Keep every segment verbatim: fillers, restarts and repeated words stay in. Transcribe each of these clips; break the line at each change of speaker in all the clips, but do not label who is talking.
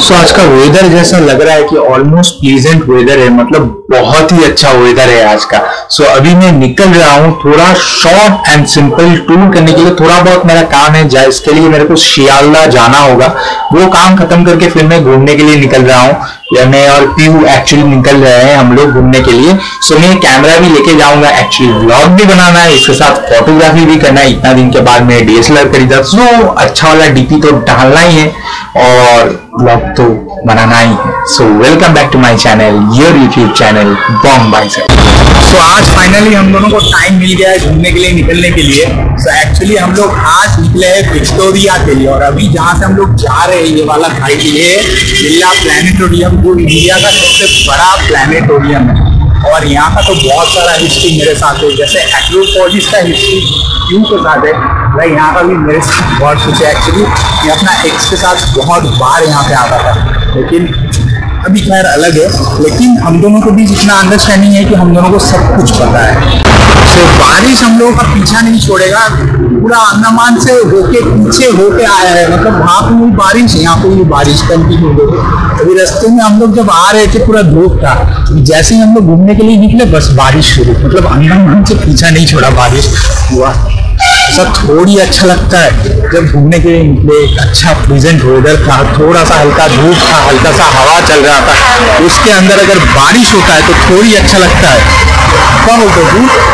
सो आज का वेदर जैसा लग रहा है कि ऑलमोस्ट प्लीजेंट वेदर है, मतलब बहुत ही अच्छा वेदर है आज का। सो so, अभी मैं निकल रहा हूँ थोड़ा शॉर्ट एंड सिंपल टूर करने के लिए। थोड़ा बहुत मेरा काम है जा इसके लिए मेरे को शियालदा जाना होगा। वो काम खत्म करके फिर मैं घूमने के लिए निकल रहा हूँ। या मैं और पीयू एक्चुअली निकल रहे हैं हम लोग घूमने के लिए। सो so, मैं कैमरा भी लेके जाऊंगा, एक्चुअली व्लॉग भी बनाना है, इसके साथ फोटोग्राफी भी करना है। इतना दिन के बाद मैं डीएसएलआर खरीदा, सो so, अच्छा वाला डीपी तो डालना ही है और व्लॉग तो बनाना ही है। So welcome back to my channel, your YouTube channel Bomb Biceps. So आज फाइनली हम दोनों को टाइम मिल गया है घूमने के लिए, निकलने के लिए। सो so, एक्चुअली हम लोग आज निकले हैं विक्टोरिया के लिए, और अभी जहाँ से हम लोग जा रहे हैं ये वाला साइड ये बिरला प्लैनेटोरियम, जो इंडिया का सबसे बड़ा प्लैनेटोरियम है। और यहाँ का तो बहुत सारा हिस्ट्री मेरे साथ है, जैसे एक्रोपोलिस का हिस्ट्री क्यों के साथ है भाई, यहाँ का भी मेरे साथ बहुत कुछ है। एक्चुअली मैं अपना एक्स के साथ बहुत बार यहाँ पे आता था, लेकिन अभी खैर अलग है। लेकिन हम दोनों को भी इतना अंडरस्टैंडिंग है कि हम दोनों को सब कुछ पता है। तो बारिश हम लोगों का पीछा नहीं छोड़ेगा, पूरा अंडमान से होके पीछे होके आया है। मतलब वहाँ पे भी बारिश, यहाँ पे भी बारिश कंटिन्यू हो गई। अभी रास्ते में हम लोग जब आ रहे थे पूरा धूप था, जैसे ही हम लोग घूमने के लिए निकले बस बारिश शुरू। मतलब अंडमान से पीछा नहीं छोड़ा, बारिश हुआ। ऐसा थोड़ी अच्छा लगता है जब घूमने के लिए निकले, एक अच्छा प्लीजेंट वेदर था, थोड़ा सा हल्का धूप था, हल्का सा हवा चल रहा था, उसके अंदर अगर बारिश होता है तो थोड़ी अच्छा लगता है। क्या बोलते हो,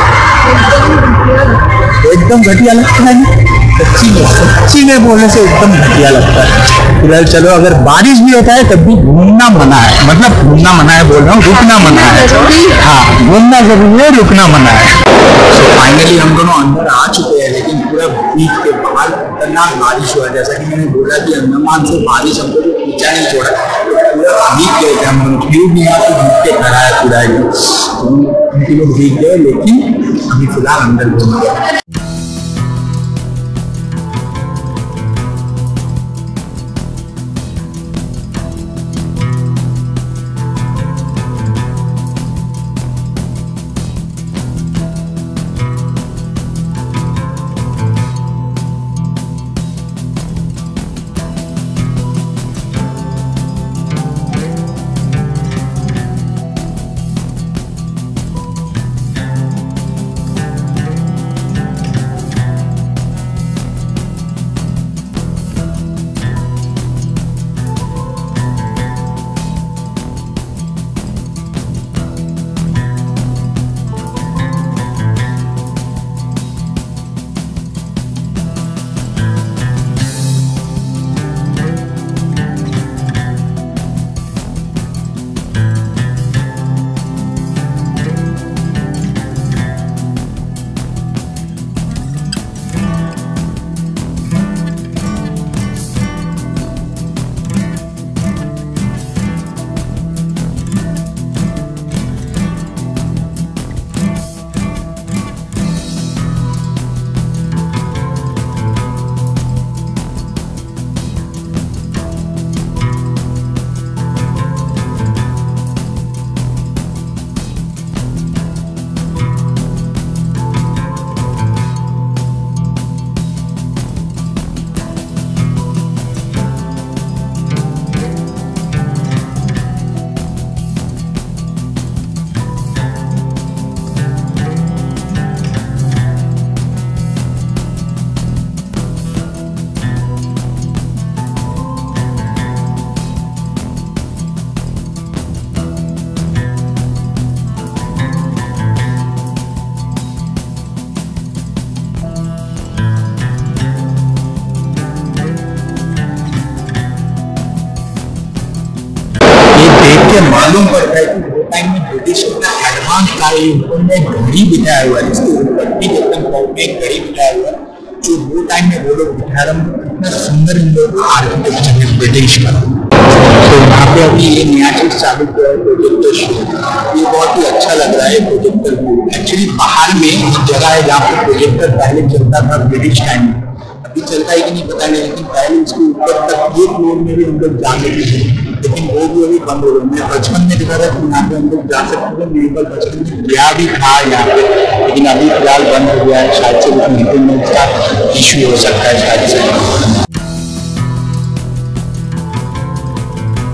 एकदम घटिया लगता है ना, सच्ची में सच्ची में बोलने से एकदम घटिया लगता है। फिलहाल चलो, अगर बारिश भी होता है तब भी घूमना मना है, मतलब घूमना मना है बोल रहा हूँ, रुकना मना है। हाँ, घूमना जरूरी है, रुकना मना है। तो फाइनली हम दोनों अंदर आ चुके हैं, लेकिन पूरा बीच के बाहर खतरनाक बारिश हुआ। जैसा कि मैंने बोला कि अंडमान से बारिश हम लोग को पीछा नहीं छोड़ा, पूरा भीग गए थे हम लोग। व्यू भी यहाँ पे भीग के खड़ा है पूरा, उनके लोग भीग गए, लेकिन अभी फिलहाल अंदर घूम गए। मालूम पड़ता है कि वो टाइम में ब्रिटिश कितना एडवांस था। उन्होंने घड़ी बिठाया हुआ है, जिसके ऊपर भी एकदम पाँव में एक घड़ी बिठाया हुआ है, जो वो टाइम में वो लोग बिठा रहे हैं। इतना सुंदर इन लोग आर्किटेक्चर है ब्रिटिश का। तो यहाँ पे अभी ये नया चीज चालू किया है प्रोजेक्टर शो, ये बहुत ही अच्छा लग रहा है प्रोजेक्टर। एक्चुअली बाहर में एक जगह है जहाँ पे प्रोजेक्टर पहले चलता था ब्रिटिश टाइम में, अभी चलता है कि नहीं पता नहीं, लेकिन पहले उसके ऊपर तक ये फ्लोर में भी हम लोग जा सकते थे, लेकिन वो भी अभी बंद हो गया। मैं बचपन में देखा था कि यहाँ पे हम लोग जा सकते थे, मेरे पास बचपन में ब्याह भी था यहाँ पे, लेकिन अभी फिलहाल बंद हो गया है। शायद से मेंटेनेंस का इशू हो सकता है शायद से।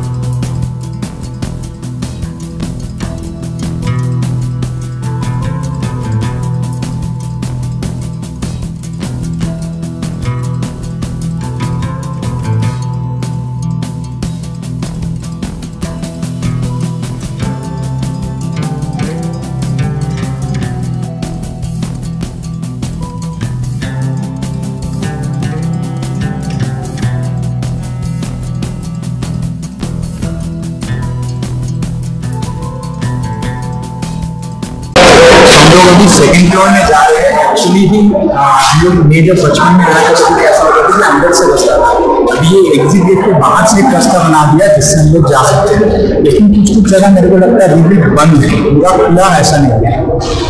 तो अभी सेकंड फ्लोर में जा रहे हैं। एक्चुअली भी हम लोग में जब बचपन में आया था तो ऐसा होता था कि अंदर से रास्ता था, अभी ये एग्जिट गेट के बाहर से एक रास्ता बना दिया जिससे हम लोग जा सकते हैं। लेकिन कुछ कुछ जगह मेरे को लगता है अभी भी बंद है, पूरा खुला ऐसा नहीं है।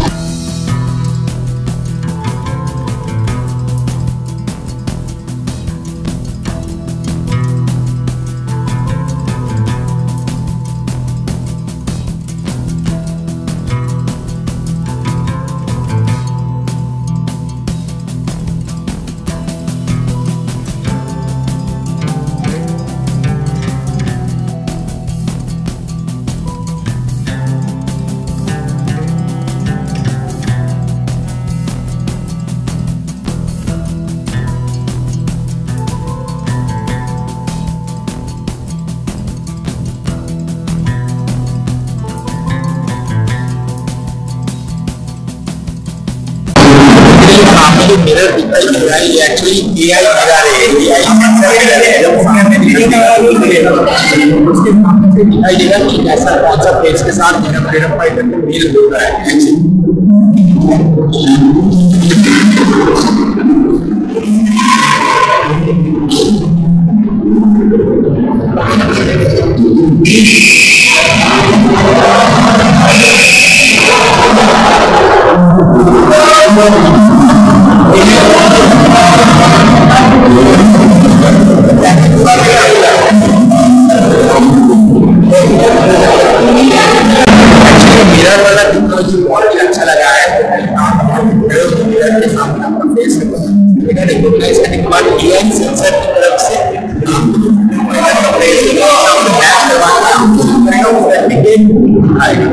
जो मिरर दिखाई दे रहा है ये एक्चुअली एआई मिरर है। एआई मिरर है जब सामने दिखेगा उसके सामने से दिखाई देगा कि कैसा कौन सा फेस के साथ मेरा फ्रीडम फाइटर में मेल हो रहा है। मिरर वाला टेक्नोलॉजी बहुत ही अच्छा लगा है। मिरर के सामने आपका फेस रिकॉग्नाइज करने के बाद एआई सेंसर की तरफ से आएगा।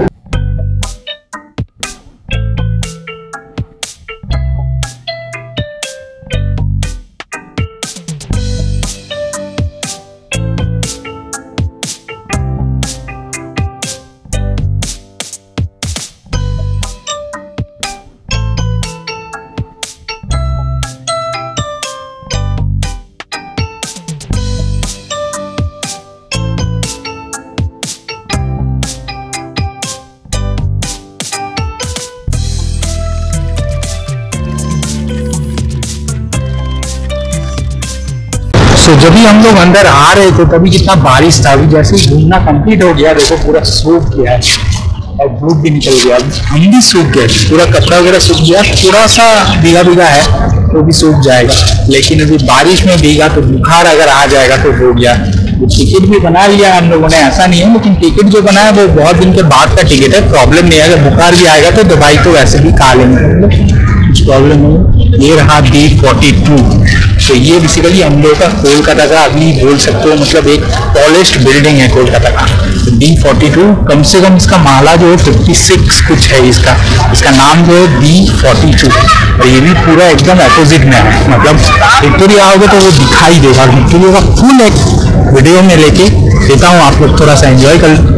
तो जब भी हम लोग अंदर आ रहे थे तभी कितना बारिश था, अभी जैसे ही घूमना कंप्लीट हो गया देखो पूरा सूख गया है और धूप भी निकल गया, हम भी सूख गए, पूरा कपड़ा वगैरह सूख गया, थोड़ा सा भीगा भीगा है तो भी सूख जाएगा। लेकिन अभी बारिश में भीगा तो बुखार अगर आ जाएगा तो हो गया। टिकट भी बना लिया हम लोगों ने, ऐसा नहीं है, लेकिन टिकट जो बनाया वो बहुत दिन के बाद का टिकट है, प्रॉब्लम नहीं है। अगर बुखार भी आएगा तो दवाई तो वैसे भी खा लेंगे, कुछ प्रॉब्लम नहीं। ये रहा डी फोर्टी टू, तो ये बेसिकली हम लोग का कोलकाता का अभी बोल सकते हो मतलब एक टॉलेस्ट बिल्डिंग है कोलकाता का। तो डी फोर्टी टू कम से कम इसका माला जो है फिफ्टी सिक्स कुछ है इसका, इसका नाम जो है डी फोर्टी टू, और ये भी पूरा एकदम अपोजिट में है। मतलब विक्टोरिया आओगे तो वो दिखाई देगा, विक्टोरिया का फुल एक वीडियो में लेके देता हूँ, आप लोग थोड़ा सा एंजॉय कर।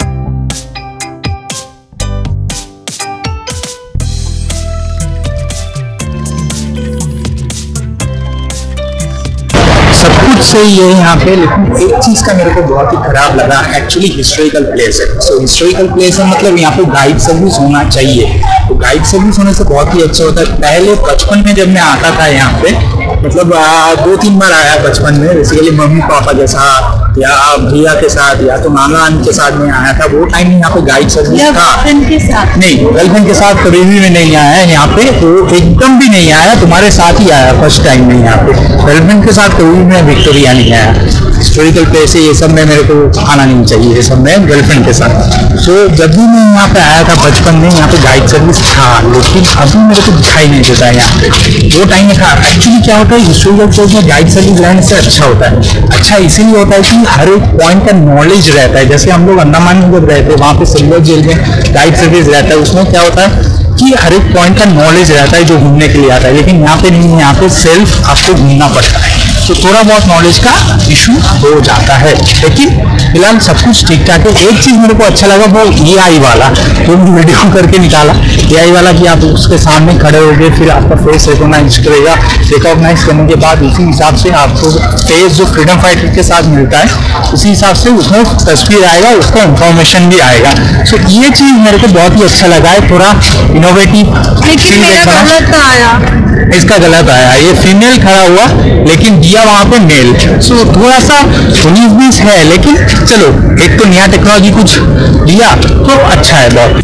सब कुछ सही है यहाँ पे, लेकिन एक चीज का मेरे को बहुत ही खराब लगा, एक्चुअली हिस्टोरिकल प्लेस है। सो हिस्टोरिकल प्लेस है मतलब यहाँ पे गाइड सर्विस होना चाहिए, तो गाइड सर्विस होने से बहुत ही अच्छा होता है। पहले बचपन में जब मैं आता था यहाँ पे, मतलब आ, दो तीन बार आया बचपन में, बेसिकली मम्मी पापा के साथ या भैया के साथ या तो नाना नानी के साथ में आया था, वो टाइम में यहाँ पे गाइड सर्विस था के साथ नहीं, गर्लफ्रेंड के साथ कभी भी में नहीं आया यहाँ पे, तो एकदम भी नहीं आया, तुम्हारे साथ ही आया फर्स्ट टाइम में यहाँ पे। गर्लफ्रेंड के साथ कभी मैं विक्टोरिया नहीं आया, हिस्टोरिकल प्लेस है ये सब में मेरे को आना नहीं चाहिए, ये सब में गर्लफ्रेंड के साथ। तो जब भी मैं यहाँ पे आया था बचपन में यहाँ पे गाइड सर्विस था, लेकिन अभी मेरे को दिखाई नहीं देता है यहाँ पे, वो टाइम में था। एक्चुअली क्या होता है हिस्टोरिकल प्लेस में गाइड सर्विस रहने से अच्छा होता है, अच्छा इसीलिए होता है कि हर एक पॉइंट का नॉलेज रहता है। जैसे हम लोग अंडमान में जब रहते हैं वहाँ पे सिल्वर जेल में गाइड सर्विस रहता है, उसमें क्या होता है कि हर एक पॉइंट का नॉलेज रहता है जो घूमने के लिए आता है, लेकिन यहाँ पे नहीं है, यहाँ पे सेल्फ आपको घूमना पड़ता है। तो थोड़ा बहुत नॉलेज का इशू हो जाता है, लेकिन फिलहाल सब कुछ ठीक ठाक है। एक चीज मेरे को अच्छा लगा वो ए आई वाला, तो वीडियो करके निकाला ए आई वाला कि आप उसके सामने खड़े हो गए, फिर आपका फेस रिकॉग्नाइज करेगा, रिकॉग्नाइज करने के बाद उसी हिसाब से आपको फेस जो फ्रीडम फाइटर के साथ मिलता है उसी हिसाब से उसमें तस्वीर आएगा, उसका इंफॉर्मेशन भी आएगा। सो so, ये चीज मेरे को बहुत ही अच्छा लगा है, थोड़ा इनोवेटिव।
लेकिन मेरा गलत आया,
इसका गलत आया, ये फीमेल खड़ा हुआ लेकिन दिया वहां पे मेल। सो so, थोड़ा सा उन्नीस बीस है, लेकिन चलो एक तो नया टेक्नोलॉजी कुछ दिया तो अच्छा है बहुत।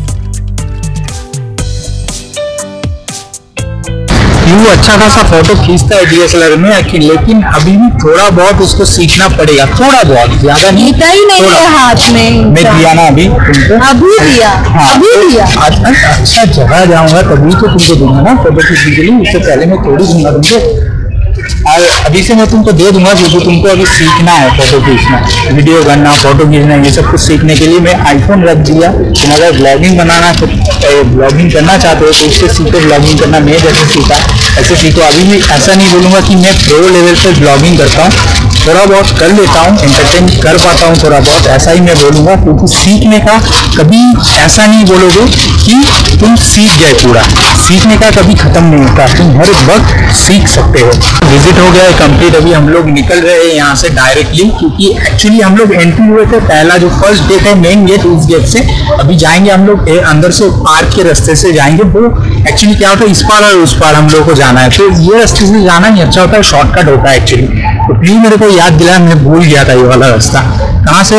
वो अच्छा खासा फोटो खींचता है डी एस एल आर में, लेकिन अभी भी थोड़ा बहुत उसको सीखना पड़ेगा, थोड़ा बहुत, ज्यादा नहीं।
ही नहीं है हाथ में,
मैं दिया ना अभी तुमको,
अभी दिया,
हाँ,
अभी दिया।
अच्छा जगह जाऊंगा तभी तो तुमको दूंगा ना फोटो खींचने के लिए, इससे पहले मैं थोड़ी दूंगा तुमको। और अभी से मैं तुमको दे दूंगा क्योंकि तुमको अभी सीखना है फोटो खींचना, वीडियो करना, फोटो खींचना, ये सब कुछ सीखने के लिए मैं आईफोन रख दिया। तुम अगर ब्लॉगिंग बनाना तो ब्लॉगिंग करना चाहते हो तो इससे सीखो ब्लॉगिंग करना, मैं जैसे सीखा ऐसे सीखो। अभी भी ऐसा नहीं बोलूँगा कि मैं प्रो लेवल पर ब्लॉगिंग करता हूँ, थोड़ा बहुत कर लेता हूँ, एंटरटेन कर पाता हूँ थोड़ा बहुत, ऐसा ही मैं बोलूँगा। क्योंकि सीखने का कभी ऐसा नहीं बोलोगे कि तुम सीख गए, पूरा सीखने का कभी खत्म नहीं होता, तुम हर वक्त सीख सकते हो। विजिट हो गया है कंप्लीट, अभी हम लोग निकल रहे हैं यहाँ से डायरेक्टली, क्योंकि एक्चुअली हम लोग एंट्री हुए थे, पहला जो फर्स्ट गेट है मेन गेट, उस गेट से अभी जाएंगे हम लोग अंदर से, पार्क के रास्ते से जाएंगे। वो एक्चुअली क्या होता है, इस पार और उस पार हम लोग को जाना है, तो ये रास्ते से जाना नहीं अच्छा होता है, शॉर्टकट होता है एक्चुअली। तो प्लीज मेरे को याद दिलाया, मैं भूल गया था ये वाला रास्ता कहाँ से।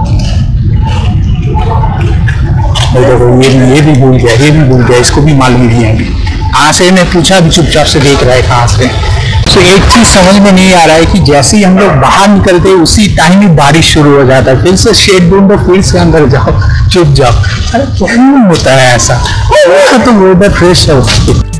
देखो ये भी ये भी भूल गया, ये भी भूल गया, इसको भी मालूम नहीं है अभी कहाँ से। मैं पूछा भी चुपचाप से देख रहा है कहाँ से। तो एक चीज समझ में नहीं आ रहा है कि जैसे ही हम लोग बाहर निकलते हैं उसी टाइम ही बारिश शुरू हो जाता है, फिर से शेड ढूंढो, फिर से अंदर जाओ, चुप जाओ। अरे क्यों होता है ऐसा? तो वेदर फ्रेश है।